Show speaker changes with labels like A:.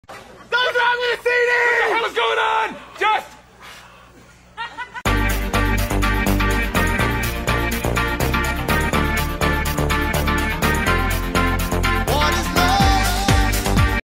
A: Something's wrong with the CD! What the hell is going on? Just